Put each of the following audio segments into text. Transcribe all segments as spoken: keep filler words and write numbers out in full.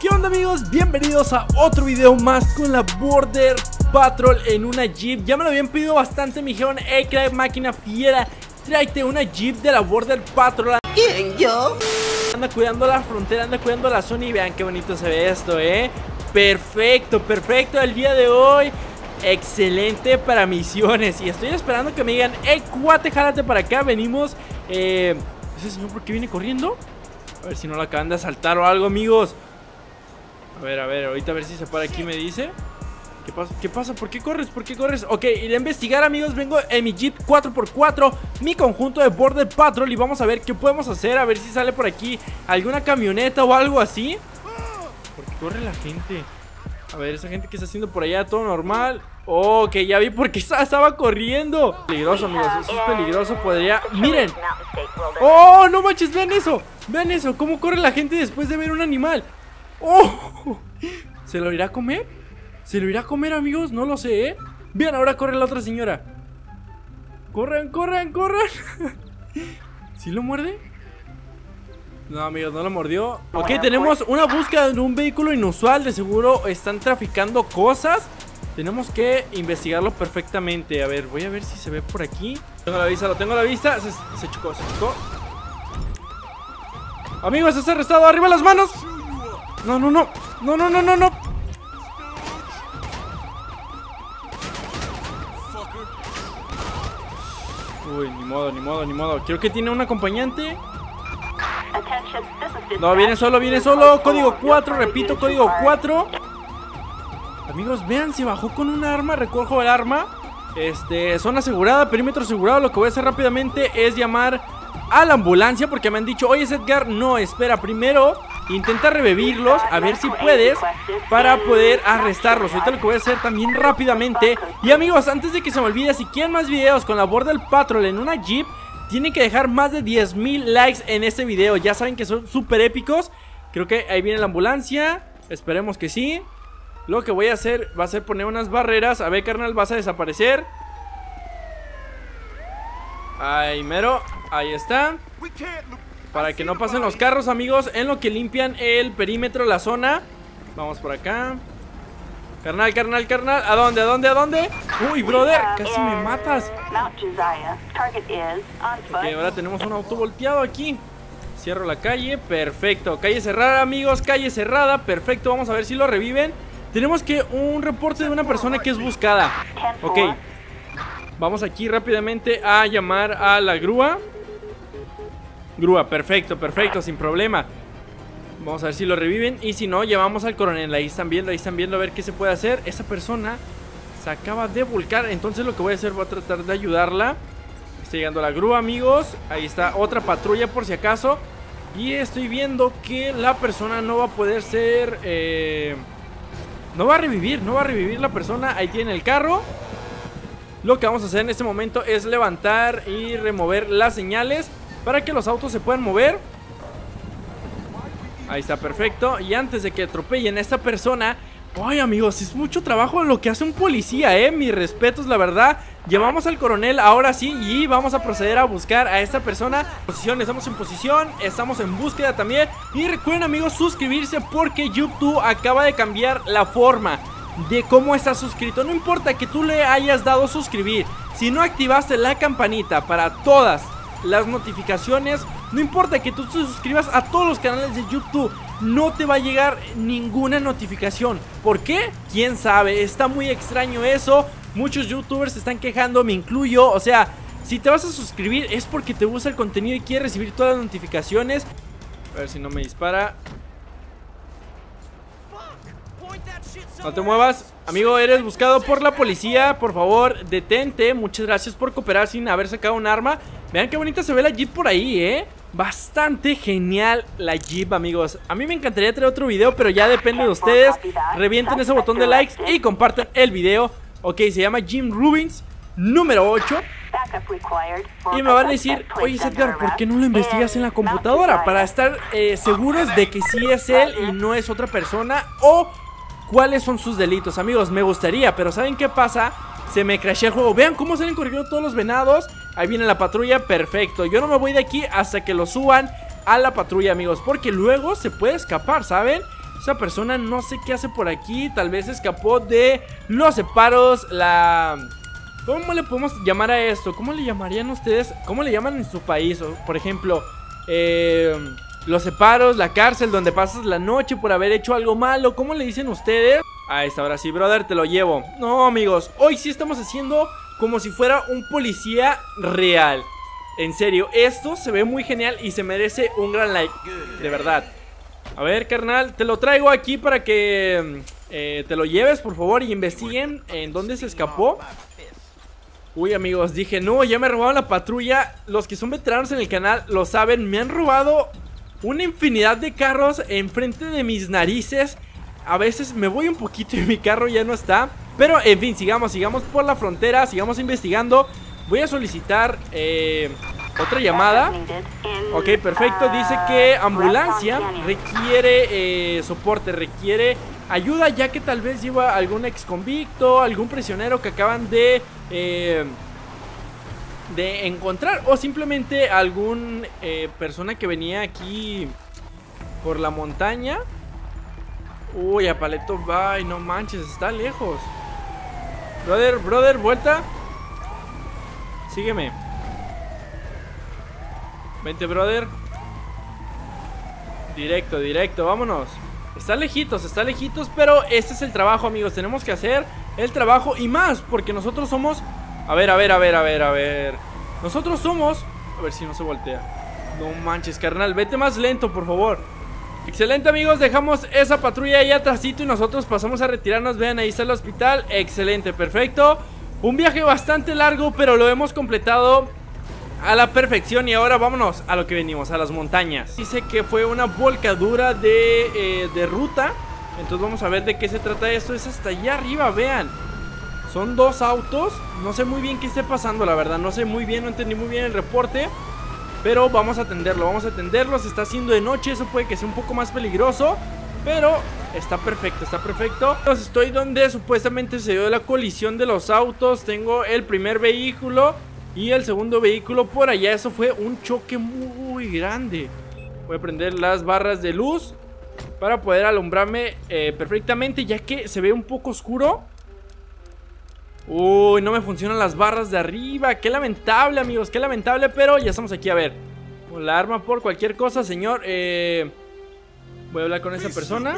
¿Qué onda, amigos? Bienvenidos a otro video más con la Border Patrol en una Jeep. Ya me lo habían pedido bastante, me dijeron: hey, crack, máquina fiera, tráete una Jeep de la Border Patrol. ¿Quién, yo? Anda cuidando la frontera, anda cuidando la zona y vean qué bonito se ve esto, ¿eh? Perfecto, perfecto el día de hoy. Excelente para misiones. Y estoy esperando que me digan: hey, cuate, jálate para acá, venimos. Eh, ¿Ese señor por qué viene corriendo? A ver si no lo acaban de asaltar o algo, amigos. A ver, a ver, ahorita a ver si se para aquí, me dice. ¿Qué pasa? ¿Qué pasa? ¿Por qué corres? ¿Por qué corres? Ok, iré a investigar, amigos. Vengo en mi Jeep cuatro por cuatro, mi conjunto de Border Patrol, y vamos a ver qué podemos hacer. A ver si sale por aquí alguna camioneta o algo así. ¿Por qué corre la gente? A ver, esa gente que está haciendo por allá, todo normal. Oh, ok, ya vi por qué estaba corriendo. Peligroso, amigos, eso es peligroso. Podría... ¡Miren! ¡Oh, no manches! ¡Vean eso! ¡Vean eso! ¿Cómo corre la gente después de ver un animal? ¡Oh! ¿Se lo irá a comer? ¿Se lo irá a comer, amigos? No lo sé, ¿eh? Vean, ahora corre la otra señora. ¡Corran, corran, corran! ¿Sí lo muerde? No, amigos, no lo mordió. Ok, tenemos una búsqueda de un vehículo inusual. De seguro están traficando cosas. Tenemos que investigarlo perfectamente. A ver, voy a ver si se ve por aquí. Tengo la vista, lo tengo a la vista. Se, se chocó, se chocó. Amigos, es arrestado. ¡Arriba las manos! No, no, no. No, no, no, no, no. Uy, ni modo, ni modo, ni modo. Creo que tiene un acompañante. No, viene solo, viene solo. Código cuatro, repito, código cuatro. Amigos, vean, se bajó con un arma. Recojo el arma. Este, zona asegurada, perímetro asegurado. Lo que voy a hacer rápidamente es llamar a la ambulancia, porque me han dicho: oye, Edgar, no, espera, primero intenta revivirlos, a ver si puedes, para poder arrestarlos. Ahorita lo que voy a hacer también rápidamente. Y amigos, antes de que se me olvide, si quieren más videos con la Border Patrol en una Jeep, tienen que dejar más de diez mil likes en este video. Ya saben que son súper épicos. Creo que ahí viene la ambulancia. Esperemos que sí. Lo que voy a hacer va a ser poner unas barreras. A ver, carnal, vas a desaparecer. Ahí mero, ahí está. Para que no pasen los carros, amigos, en lo que limpian el perímetro, la zona. Vamos por acá. Carnal, carnal, carnal. ¿A dónde? ¿A dónde? ¿A dónde? Uy, brother, casi me matas. Ok, ahora tenemos un auto volteado aquí. Cierro la calle, perfecto. Calle cerrada, amigos, calle cerrada. Perfecto, vamos a ver si lo reviven. Tenemos que un reporte de una persona que es buscada. Ok, vamos aquí rápidamente a llamar a la grúa. Grúa, perfecto, perfecto, sin problema. Vamos a ver si lo reviven. Y si no, llevamos al coronel. Ahí están viendo, ahí están viendo a ver qué se puede hacer. Esa persona se acaba de volcar. Entonces lo que voy a hacer, voy a tratar de ayudarla. Está llegando la grúa, amigos. Ahí está otra patrulla por si acaso. Y estoy viendo que la persona no va a poder ser eh, no va a revivir, no va a revivir la persona. Ahí tiene el carro. Lo que vamos a hacer en este momento es levantar y remover las señales para que los autos se puedan mover. Ahí está, perfecto. Y antes de que atropellen a esta persona... Ay, amigos, es mucho trabajo lo que hace un policía, eh. Mis respetos, la verdad. Llevamos al coronel ahora sí. Y vamos a proceder a buscar a esta persona. Posición, estamos en posición. Estamos en búsqueda también. Y recuerden, amigos, suscribirse, porque YouTube acaba de cambiar la forma de cómo estás suscrito. No importa que tú le hayas dado suscribir, si no activaste la campanita para todas las notificaciones, no importa que tú te suscribas a todos los canales de YouTube, no te va a llegar ninguna notificación. ¿Por qué? ¿Quién sabe? Está muy extraño eso. Muchos youtubers se están quejando, me incluyo. O sea, si te vas a suscribir es porque te gusta el contenido y quieres recibir todas las notificaciones. A ver si no me dispara. No te muevas, amigo, eres buscado por la policía. Por favor, detente. Muchas gracias por cooperar sin haber sacado un arma. Vean qué bonita se ve la Jeep por ahí, eh. Bastante genial la Jeep, amigos. A mí me encantaría traer otro video, pero ya depende de ustedes. Revienten ese botón de likes y compartan el video. Ok, se llama Jim Rubins número ocho. Y me van a decir: oye, Edgar, ¿por qué no lo investigas en la computadora? Para estar eh, seguros de que sí es él y no es otra persona. O cuáles son sus delitos, amigos. Me gustaría, pero ¿saben qué pasa? Se me crashea el juego. Vean cómo salen corriendo todos los venados. Ahí viene la patrulla, perfecto. Yo no me voy de aquí hasta que lo suban a la patrulla, amigos, porque luego se puede escapar, ¿saben? Esa persona no sé qué hace por aquí. Tal vez escapó de los separos. La... ¿Cómo le podemos llamar a esto? ¿Cómo le llamarían ustedes? ¿Cómo le llaman en su país? O, por ejemplo, eh, los separos, la cárcel donde pasas la noche por haber hecho algo malo. ¿Cómo le dicen ustedes? A esta hora sí, brother, te lo llevo. No, amigos, hoy sí estamos haciendo como si fuera un policía real. En serio, esto se ve muy genial y se merece un gran like. De verdad. A ver, carnal, te lo traigo aquí para que eh, te lo lleves, por favor, y investiguen en dónde se escapó. Uy, amigos, dije, no, ya me robaron la patrulla. Los que son veteranos en el canal lo saben. Me han robado una infinidad de carros enfrente de mis narices. A veces me voy un poquito y mi carro ya no está. Pero, en fin, sigamos, sigamos por la frontera. Sigamos investigando. Voy a solicitar eh, otra llamada. Ok, perfecto. Dice que ambulancia requiere eh, soporte, requiere ayuda, ya que tal vez lleva algún ex convicto, algún prisionero que acaban de eh, de encontrar, o simplemente algún eh, persona que venía aquí por la montaña. Uy, a Paleto, bye, no manches, está lejos. Brother, brother, vuelta. Sígueme. Vente, brother. Directo, directo, vámonos. Está lejitos, está lejitos, pero este es el trabajo, amigos. Tenemos que hacer el trabajo y más, porque nosotros somos... A ver, a ver, a ver, a ver, a ver. Nosotros somos... A ver si no se voltea. No manches, carnal, vete más lento, por favor. Excelente, amigos, dejamos esa patrulla ahí atrásito y nosotros pasamos a retirarnos. Vean, ahí está el hospital. Excelente, perfecto. Un viaje bastante largo, pero lo hemos completado a la perfección. Y ahora vámonos a lo que venimos, a las montañas. Dice que fue una volcadura de, eh, de ruta. Entonces vamos a ver de qué se trata esto. Es hasta allá arriba, vean. Son dos autos. No sé muy bien qué esté pasando, la verdad. No sé muy bien, no entendí muy bien el reporte. Pero vamos a atenderlo, vamos a atenderlo. Se está haciendo de noche, eso puede que sea un poco más peligroso. Pero está perfecto, está perfecto. Estoy donde supuestamente se dio la colisión de los autos. Tengo el primer vehículo y el segundo vehículo por allá. Eso fue un choque muy grande. Voy a prender las barras de luz para poder alumbrarme eh, perfectamente, ya que se ve un poco oscuro. Uy, no me funcionan las barras de arriba. Qué lamentable, amigos, qué lamentable. Pero ya estamos aquí, a ver. La arma por cualquier cosa, señor. Eh... Voy a hablar con esa persona.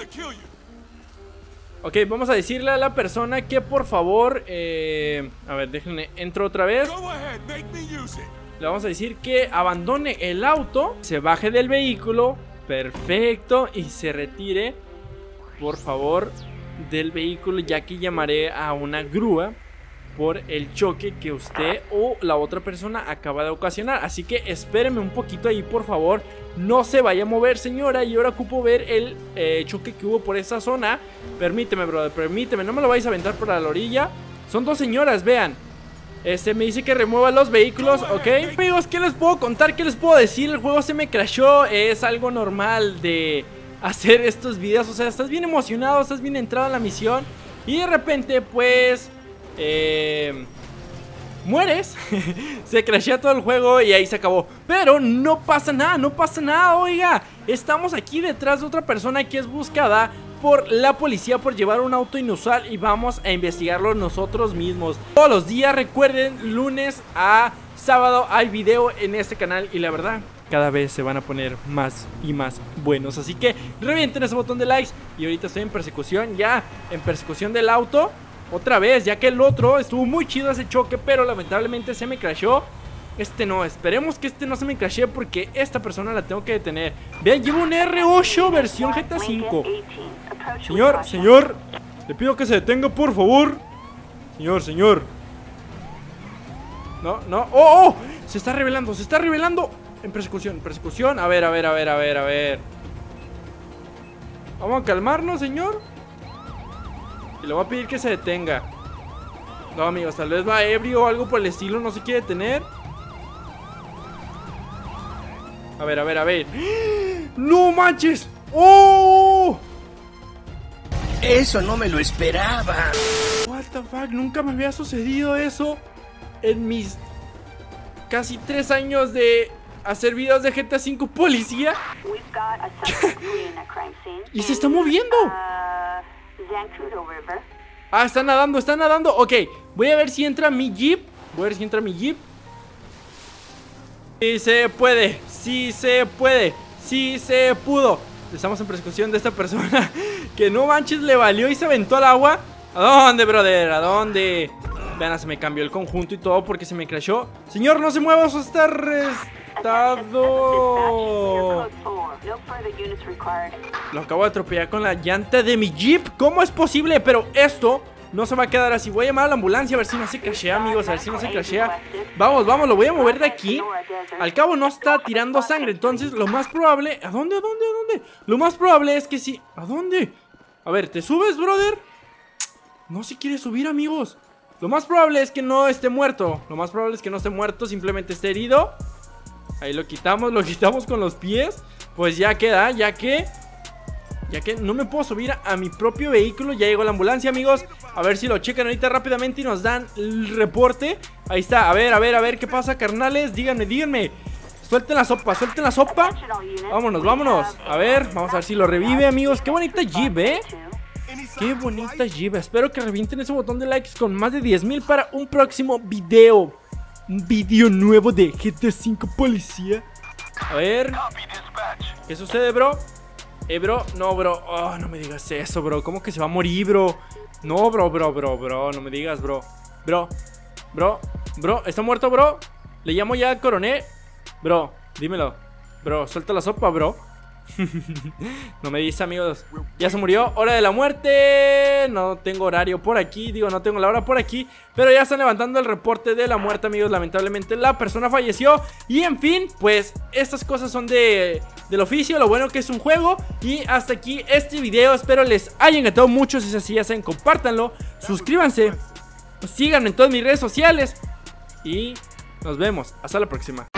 Ok, vamos a decirle a la persona que por favor eh... A ver, déjenme, entro otra vez. Le vamos a decir que abandone el auto, se baje del vehículo. Perfecto, y se retire, por favor, del vehículo, ya que llamaré a una grúa por el choque que usted o la otra persona acaba de ocasionar. Así que espéreme un poquito ahí, por favor. No se vaya a mover, señora. Y ahora ocupo ver el eh, choque que hubo por esa zona. Permíteme, brother, permíteme. No me lo vais a aventar por la orilla. Son dos señoras, vean. Este me dice que remueva los vehículos, ok. Amigos, ¿qué les puedo contar? ¿Qué les puedo decir? El juego se me crashó. Es algo normal de hacer estos videos. O sea, estás bien emocionado, estás bien entrado en la misión y de repente, pues... Eh, mueres. Se crashea todo el juego y ahí se acabó. Pero no pasa nada, no pasa nada. Oiga, estamos aquí detrás de otra persona que es buscada por la policía por llevar un auto inusual y vamos a investigarlo nosotros mismos. Todos los días, recuerden, lunes a sábado hay video en este canal y la verdad, cada vez se van a poner más y más buenos. Así que revienten ese botón de likes. Y ahorita estoy en persecución, ya en persecución del auto otra vez, ya que el otro estuvo muy chido ese choque, pero lamentablemente se me crashó. Este no, esperemos que este no se me crashee porque esta persona la tengo que detener. Vean, llevo un R ocho versión G T A cinco. Señor, señor, le pido que se detenga, por favor. Señor, señor. No, no, oh, oh, se está revelando, se está revelando. En persecución, persecución, a ver, a ver, a ver, a ver, a ver. Vamos a calmarnos, señor. Y le voy a pedir que se detenga. No, amigos, tal vez va ebrio o algo por el estilo. No se quiere detener. A ver, a ver, a ver. ¡No manches! ¡Oh! Eso no me lo esperaba. What the fuck, nunca me había sucedido eso en mis casi tres años de hacer videos de G T A cinco policía. Y se está moviendo. Ah, está nadando, está nadando. Ok, voy a ver si entra mi jeep. Voy a ver si entra mi jeep. Sí se puede, sí se puede, sí se pudo. Estamos en persecución de esta persona que no manches, le valió y se aventó al agua. ¿A dónde, brother? ¿A dónde? Vean, se me cambió el conjunto y todo porque se me crashó. Señor, no se mueva, eso está restado. Lo acabo de atropellar con la llanta de mi jeep. ¿Cómo es posible? Pero esto no se va a quedar así. Voy a llamar a la ambulancia a ver si no se crashea, amigos. A ver si no se crashea. Vamos, vamos, lo voy a mover de aquí. Al cabo no está tirando sangre. Entonces lo más probable... ¿A dónde, a dónde, a dónde? Lo más probable es que sí. ¿A dónde? A ver, ¿te subes, brother? No se quiere subir, amigos. Lo más probable es que no esté muerto. Lo más probable es que no esté muerto, simplemente esté herido. Ahí lo quitamos, lo quitamos con los pies. Pues ya queda, ya que Ya que no me puedo subir a, a mi propio vehículo. Ya llegó la ambulancia, amigos. A ver si lo checan ahorita rápidamente y nos dan el reporte. Ahí está, a ver, a ver, a ver qué pasa, carnales. Díganme, díganme. Suelten la sopa, suelten la sopa. Vámonos, vámonos. A ver, vamos a ver si lo revive, amigos. Qué bonita jeep, ¿eh? Qué bonita jeep. Espero que revienten ese botón de likes con más de diez mil para un próximo video. Un video nuevo de G T A cinco Policía. A ver. ¿Qué sucede, bro? Eh, bro, no, bro. Oh, no me digas eso, bro. ¿Cómo que se va a morir, bro? No, bro, bro, bro, bro. No me digas, bro. Bro, bro, bro. ¿Está muerto, bro? Le llamo ya al coronel. Bro, dímelo. Bro, suelta la sopa, bro. No me dice, amigos. Ya se murió, hora de la muerte. No tengo horario por aquí, digo, no tengo la hora por aquí, pero ya están levantando el reporte de la muerte, amigos. Lamentablemente la persona falleció. Y en fin, pues estas cosas son de del oficio. Lo bueno que es un juego. Y hasta aquí este video, espero les haya encantado mucho. Si es así, ya saben, compártanlo, suscríbanse, síganme en todas mis redes sociales y nos vemos, hasta la próxima.